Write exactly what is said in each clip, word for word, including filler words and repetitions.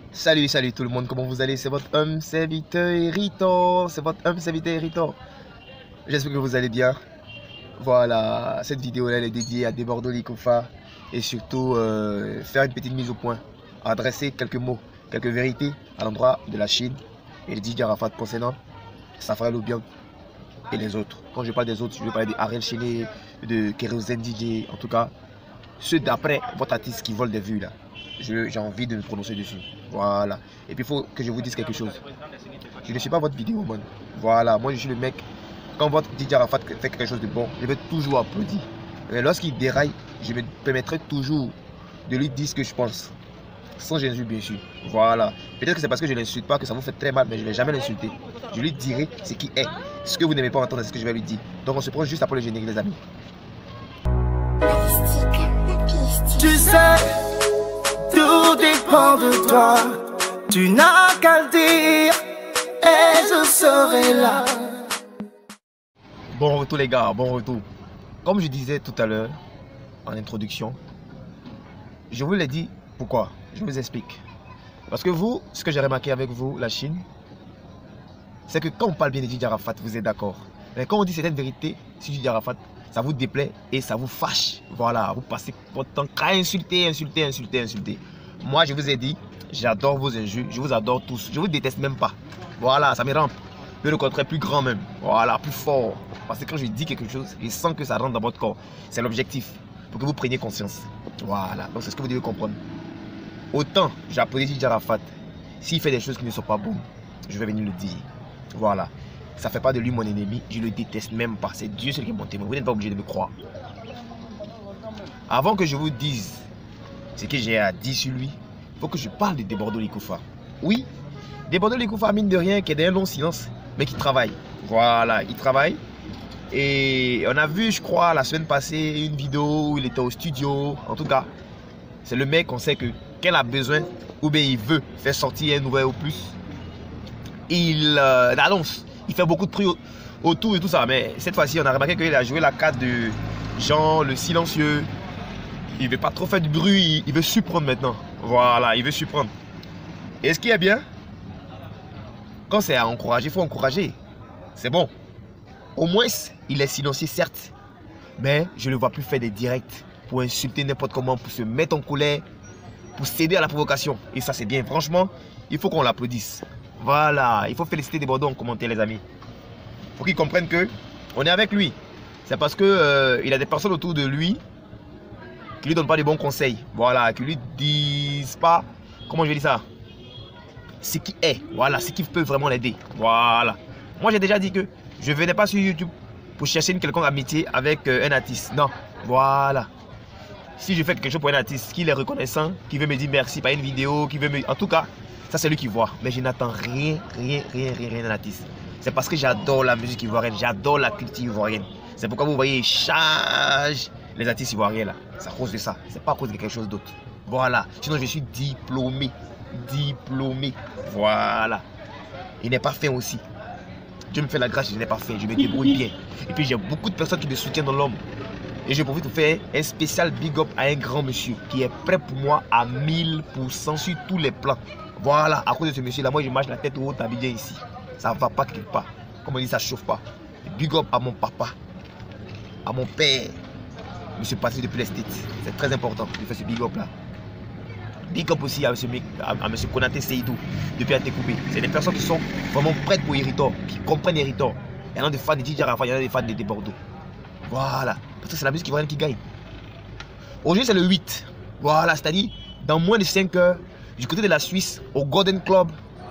Salut, salut tout le monde, comment vous allez? C'est votre homme serviteur Hérito. C'est votre homme serviteur Hérito. J'espère que vous allez bien. Voilà, cette vidéo là elle est dédiée à Debordo Likofa et surtout euh, faire une petite mise au point, adresser quelques mots, quelques vérités à l'endroit de la Chine et de Didier Arafat concernant Safari Loubiang et les autres. Quand je parle des autres, je vais parler d'Ariel Chéné, de Kérosène D J, en tout cas ceux d'après votre artiste qui vole des vues là. J'ai envie de me prononcer dessus. Voilà. Et puis il faut que je vous dise quelque chose. Je ne suis pas votre vidéo, man. Voilà. Moi, je suis le mec. Quand votre Didier Arafat fait quelque chose de bon, je vais toujours applaudir. Mais lorsqu'il déraille, je me permettrai toujours de lui dire ce que je pense. Sans insulte, bien sûr. Voilà. Peut-être que c'est parce que je ne l'insulte pas que ça vous fait très mal, mais je ne vais jamais l'insulter. Je lui dirai ce qui est. Ce que vous n'aimez pas entendre, c'est ce que je vais lui dire. Donc on se prend juste après le générique, les amis. Tu sais, tout dépend de toi. Tu n'as qu'à le dire et je serai là. Bon retour les gars, bon retour. Comme je disais tout à l'heure en introduction, je vous l'ai dit pourquoi. Je vous explique. Parce que vous, ce que j'ai remarqué avec vous, la Chine, c'est que quand on parle bien de Didier Arafat, vous êtes d'accord. Mais quand on dit certaines vérités sur Didier Arafat, ça vous déplaît et ça vous fâche. Voilà, vous passez votre temps qu'à insulter, insulter, insulter, insulter. Moi, je vous ai dit, j'adore vos injures, je vous adore tous. Je vous déteste même pas. Voilà, ça me rend le contraire plus grand même. Voilà, plus fort. Parce que quand je dis quelque chose, je sens que ça rentre dans votre corps. C'est l'objectif, pour que vous preniez conscience. Voilà, donc c'est ce que vous devez comprendre. Autant j'applaudis Didier Arafat, s'il fait des choses qui ne sont pas bonnes, je vais venir le dire. Voilà. Ça ne fait pas de lui mon ennemi, je le déteste même pas. C'est Dieu seul qui est mon témoin. Vous n'êtes pas obligé de me croire. Avant que je vous dise ce que j'ai à dire sur lui, il faut que je parle de Debordo Likofa. Oui, Debordo Likofa, mine de rien, qui est d'un long silence, mais qui travaille. Voilà, il travaille. Et on a vu, je crois, la semaine passée, une vidéo où il était au studio. En tout cas, c'est le mec, on sait que qu'elle a besoin, ou bien il veut faire sortir un nouvel opus. Il euh, annonce. Il fait beaucoup de bruit autour et tout ça. Mais cette fois-ci, on a remarqué qu'il a joué la carte de Jean, le silencieux. Il ne veut pas trop faire du bruit. Il veut surprendre maintenant. Voilà, il veut surprendre. Et ce qui est bien, quand c'est à encourager, il faut encourager. C'est bon. Au moins, il est silencieux, certes. Mais je ne le vois plus faire des directs pour insulter n'importe comment, pour se mettre en colère, pour céder à la provocation. Et ça, c'est bien. Franchement, il faut qu'on l'applaudisse. Voilà, il faut féliciter Debordo en commentaire, les amis. Il faut qu'ils comprennent que on est avec lui. C'est parce que euh, il a des personnes autour de lui qui lui donnent pas de bons conseils. Voilà, qui lui disent pas, comment je vais dire ça, ce qui est. Voilà, ce qui peut vraiment l'aider. Voilà. Moi, j'ai déjà dit que je venais pas sur YouTube pour chercher une quelconque amitié avec euh, un artiste. Non, voilà. Si je fais quelque chose pour un artiste, qui est reconnaissant, qui veut me dire merci par une vidéo, qui veut me... En tout cas, ça c'est lui qui voit. Mais je n'attends rien, rien, rien, rien, rien d'un artiste. C'est parce que j'adore la musique ivoirienne, j'adore la culture ivoirienne. C'est pourquoi vous voyez, charge les artistes ivoiriens là. C'est à cause de ça. C'est pas à cause de quelque chose d'autre. Voilà. Sinon, je suis diplômé. Diplômé. Voilà. Il n'est pas fin aussi. Dieu me fait la grâce, je n'ai pas fait. Je me débrouille bien. Et puis, j'ai beaucoup de personnes qui me soutiennent dans l'homme. Et je profite de faire un spécial big up à un grand monsieur qui est prêt pour moi à mille pour cent sur tous les plans. Voilà, à cause de ce monsieur-là, moi je marche la tête haute à bien ici. Ça ne va pas quelque part. Comme on dit, ça ne chauffe pas. Big up à mon papa, à mon père, monsieur Patrick depuis les States. C'est très important de faire ce big up là. Big up aussi à monsieur, à, à monsieur Konaté Seydou depuis Antécoupé. C'est des personnes qui sont vraiment prêtes pour Hérito, qui comprennent Hérito. Il y en a des fans de Didier Arafat, il y en a des fans de Debordo. Voilà, parce que c'est la musique ivoirienne qui gagne. Aujourd'hui c'est le huit. Voilà, c'est-à-dire dans moins de cinq heures. Du côté de la Suisse, au Golden Club,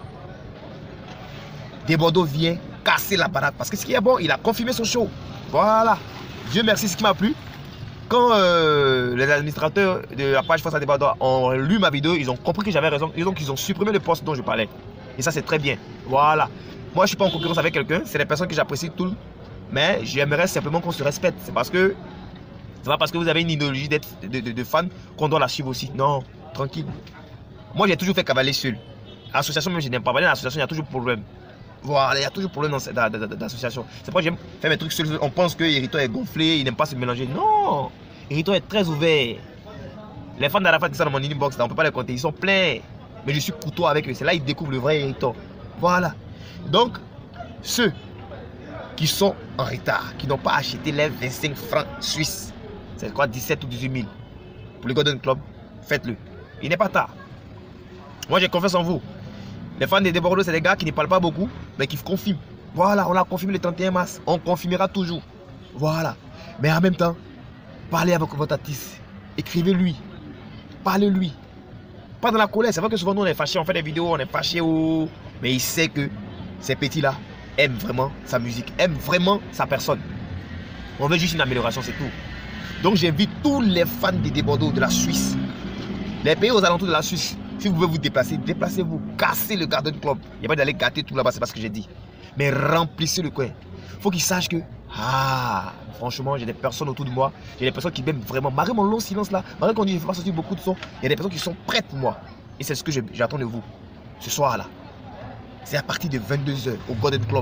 Debordo vient casser la baraque. Parce que ce qui est bon, il a confirmé son show. Voilà. Dieu merci, ce qui m'a plu. Quand euh, les administrateurs de la page Face à Debordo ont lu ma vidéo, ils ont compris que j'avais raison. Et donc, ils ont supprimé le post dont je parlais. Et ça, c'est très bien. Voilà. Moi, je ne suis pas en concurrence avec quelqu'un. C'est des personnes que j'apprécie tout. Mais j'aimerais simplement qu'on se respecte. C'est parce que c'est pas parce que vous avez une idéologie d'être de, de, de fan qu'on doit la suivre aussi. Non, tranquille. Moi, j'ai toujours fait cavaler seul. L'association, même, je n'aime pas. Dans l'association, il y a toujours problème. Voilà, il y a toujours problème dans, dans, dans, dans l'association. C'est pourquoi j'aime faire mes trucs seul. On pense que Hérito est gonflé, il n'aime pas se mélanger. Non, Hérito est très ouvert. Les fans d'Arafat qui sont dans mon inbox, là, on ne peut pas les compter. Ils sont pleins. Mais je suis courtois avec eux. C'est là qu'ils découvrent le vrai Hériton. Voilà. Donc, ceux qui sont en retard, qui n'ont pas acheté les vingt-cinq francs suisses, c'est quoi, dix-sept ou dix-huit mille pour le Golden Club, faites-le. Il n'est pas tard. Moi, j'ai confiance en vous. Les fans des Bordeaux, c'est des gars qui ne parlent pas beaucoup, mais qui confirment. Voilà, on a confirmé le trente et un mars. On confirmera toujours. Voilà. Mais en même temps, parlez avec votre artiste. Écrivez-lui. Parlez-lui. Pas dans la colère. C'est vrai que souvent, nous, on est fâchés. On fait des vidéos, on est fâchés. Oh. Mais il sait que ces petits-là aiment vraiment sa musique, aiment vraiment sa personne. On veut juste une amélioration, c'est tout. Donc, j'invite tous les fans des Bordeaux, de la Suisse, les pays aux alentours de la Suisse. Si vous pouvez vous déplacer, déplacez-vous, cassez le Garden Club. Il n'y a pas d'aller gâter tout là-bas, c'est pas ce que j'ai dit. Mais remplissez le coin. Il faut qu'ils sachent que, ah, franchement, j'ai des personnes autour de moi, j'ai des personnes qui m'aiment vraiment. Malgré mon long silence là, malgré qu'on dit que je ne fais pas sortir beaucoup de sons, il y a des personnes qui sont prêtes pour moi. Et c'est ce que j'attends de vous, ce soir là. C'est à partir de vingt-deux heures au Golden Club.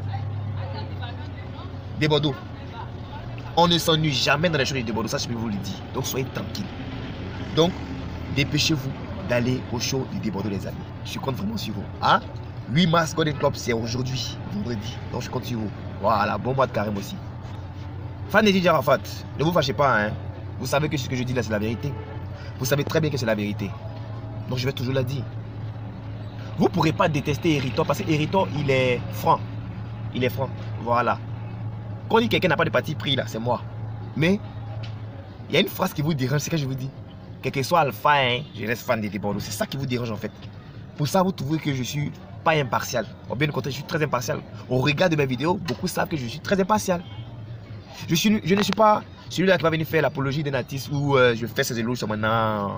Des Bordeaux. On ne s'ennuie jamais dans les shows de Bordeaux, ça je peux vous le dire. Donc soyez tranquilles. Donc, dépêchez-vous d'aller au show du Bordeaux, les amis. Je compte vraiment sur vous. Hein? huit mars Golden Club, c'est aujourd'hui, vendredi. Donc je compte sur vous. Voilà, bon mois de carême aussi. Fan de D J Arafat, ne vous fâchez pas. Hein? Vous savez que ce que je dis là, c'est la vérité. Vous savez très bien que c'est la vérité. Donc je vais toujours la dire. Vous ne pourrez pas détester Hériton parce que Hériton, il est franc. Il est franc. Voilà. Quand on dit que quelqu'un n'a pas de parti pris là, c'est moi. Mais il y a une phrase qui vous dérange, c'est que je vous dis. Quel que soit Alpha, hein, je reste fan des Bordeaux. C'est ça qui vous dérange en fait. Pour ça, vous trouvez que je suis pas impartial. Au bien contraire, je suis très impartial. Au regard de mes vidéos, beaucoup savent que je suis très impartial. Je, suis, je ne suis pas celui-là qui va venir faire l'apologie d'un artiste où euh, je fais ses éloges sur maintenant.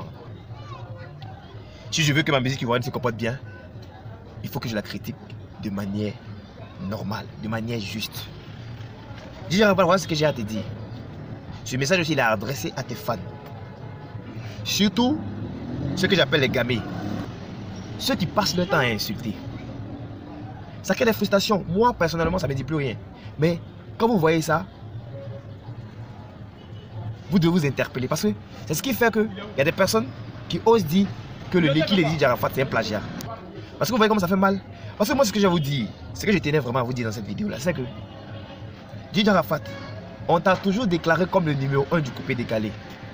Si je veux que ma musique ivoirienne se comporte bien, il faut que je la critique de manière normale, de manière juste. Dis, voilà ce que j'ai à te dire. Ce message aussi, il est adressé à tes fans. Surtout, ceux que j'appelle les gamins. Ceux qui passent leur temps à insulter. Ça crée des frustrations. Moi, personnellement, ça ne me dit plus rien. Mais quand vous voyez ça, vous devez vous interpeller. Parce que c'est ce qui fait qu'il y a des personnes qui osent dire que le Lekki de D J Arafat, c'est un plagiat. Parce que vous voyez comment ça fait mal. Parce que moi, ce que je vais vous dire, ce que je tenais vraiment à vous dire dans cette vidéo-là, c'est que D J Arafat, on t'a toujours déclaré comme le numéro un du coupé décalé.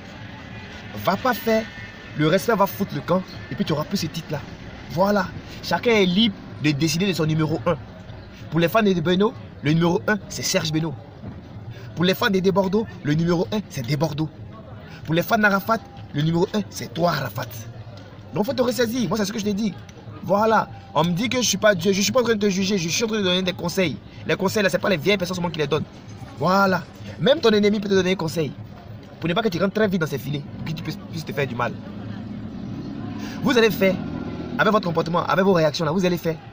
Va pas faire, le respect va foutre le camp et puis tu auras plus ce titre là. Voilà, chacun est libre de décider de son numéro un. Pour les fans de Beno, le numéro un c'est Serge Beno. Pour les fans de Bordeaux, le numéro un c'est des Bordeaux. Pour les fans d'Arafat, le numéro un c'est toi Arafat. Donc il faut te ressaisir, moi c'est ce que je t'ai dit. Voilà, on me dit que je ne suis pas Dieu, je ne suis pas en train de te juger, je suis en train de donner des conseils. Les conseils là, ce n'est pas les vieilles personnes seulement qui les donnent. Voilà, même ton ennemi peut te donner un conseil. Pour ne pas que tu rentres très vite dans ses filets, pour que tu puisses te faire du mal. Vous allez faire, avec votre comportement, avec vos réactions là, vous allez faire.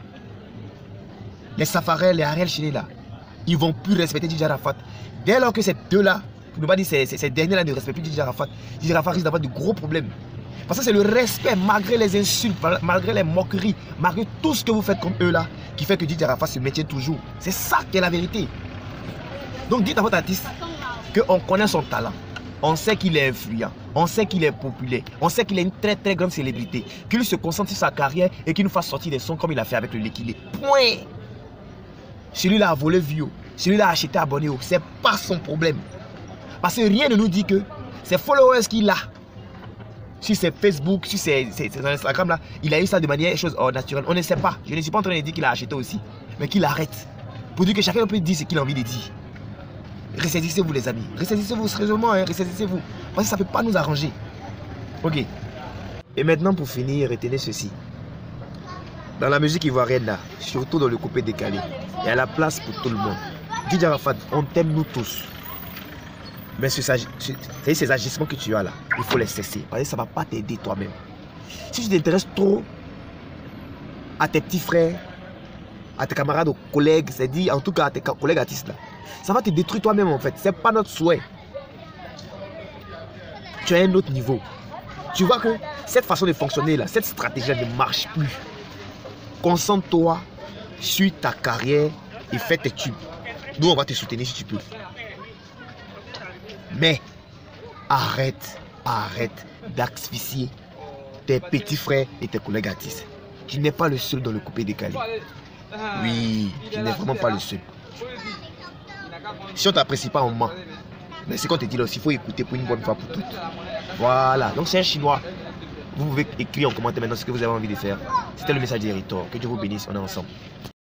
Les Safarel, les Ariel Chine là, ils ne vont plus respecter D J Arafat. Dès lors que ces deux-là, pour ne pas dire ces, ces, ces derniers-là ne respectent plus D J Arafat, D J Arafat risque d'avoir de gros problèmes. Parce que c'est le respect, malgré les insultes, malgré les moqueries, malgré tout ce que vous faites comme eux là, qui fait que D J Arafat se maintient toujours. C'est ça qui est la vérité. Donc dites à votre artiste qu'on connaît son talent. On sait qu'il est influent, on sait qu'il est populaire, on sait qu'il est une très très grande célébrité. Qu'il se concentre sur sa carrière et qu'il nous fasse sortir des sons comme il a fait avec le Lekki. Point. Celui-là a volé Vio, celui-là a acheté abonné, c'est pas son problème. Parce que rien ne nous dit que ces followers qu'il a sur ses Facebook, sur ses, ses, ses Instagram là, il a eu ça de manière chose oh, naturelle. On ne sait pas. Je ne suis pas en train de dire qu'il a acheté aussi, mais qu'il arrête. Pour dire que chacun peut dire ce qu'il a envie de dire. Ressaisissez-vous les amis, ressaisissez-vous sérieusement, hein, ressaisissez-vous. Parce que ça ne peut pas nous arranger. Ok. Et maintenant pour finir, retenez ceci. Dans la musique ivoirienne là, surtout dans le coupé décalé, il y a la place pour tout le monde. D J Arafat, on t'aime nous tous. Mais ce, ce, ces agissements que tu as là, il faut les cesser. Parce que ça ne va pas t'aider toi-même. Si tu t'intéresses trop à tes petits frères, à tes camarades, aux collègues, c'est-à-dire en tout cas à tes collègues artistes là, ça va te détruire toi-même en fait. C'est pas notre souhait. Tu es à un autre niveau. Tu vois que cette façon de fonctionner là, cette stratégie ne marche plus. Concentre-toi sur ta carrière et fais tes tubes. Nous on va te soutenir si tu peux. Mais arrête, arrête d'asphyxier tes petits frères et tes collègues artistes. Tu n'es pas le seul dans le coupé décalé. Oui, tu n'es vraiment pas le seul. Si on ne t'apprécie pas, on ment. Mais ce qu'on te dit là aussi, il faut écouter pour une bonne fois pour toutes. Voilà, donc c'est un Chinois. Vous pouvez écrire en commentaire maintenant ce que vous avez envie de faire. C'était le message d'Héritor. Que Dieu vous bénisse, on est ensemble.